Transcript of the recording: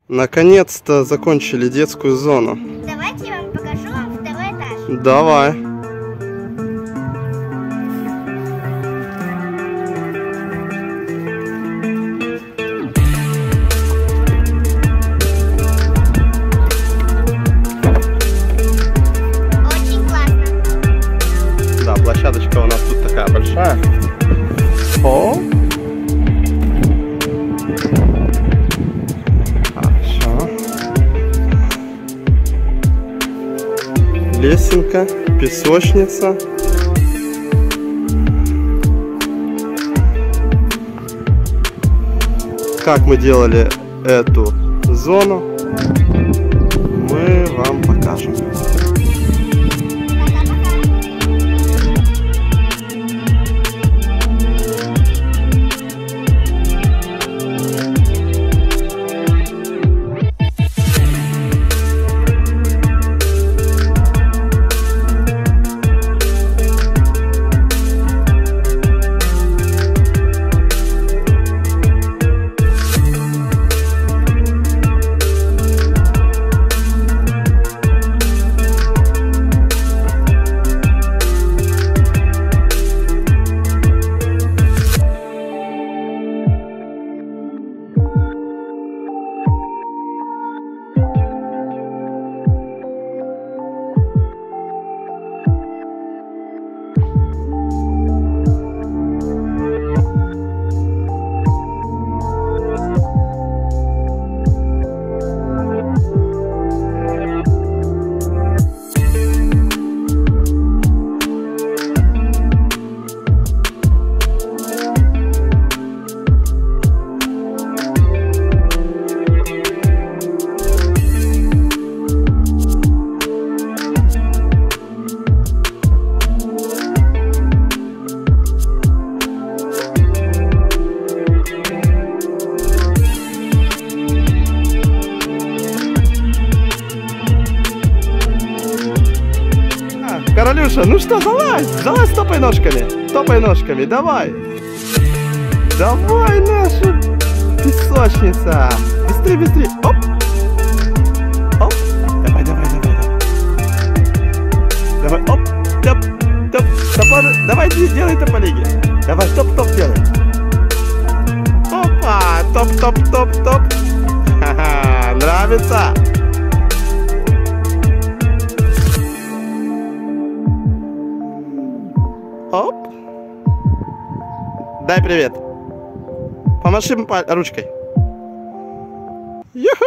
Наконец-то закончили детскую зону. Давайте я вам покажу второй этаж. Давай. Очень классно. Да, площадочка у нас тут такая большая. О! Хорошо. Лесенка, песочница. Как мы делали эту зону, мы вам покажем. Королюша, ну что, залазь, топай ножками, давай. Давай, наша песочница. Быстрее, оп. Оп, давай. Давай, оп, топ. Давай, делай тополиги. Давай, топ делай. Опа, топ. Ха-ха, нравится? Оп. Дай привет. Помаши ручкой. Юху!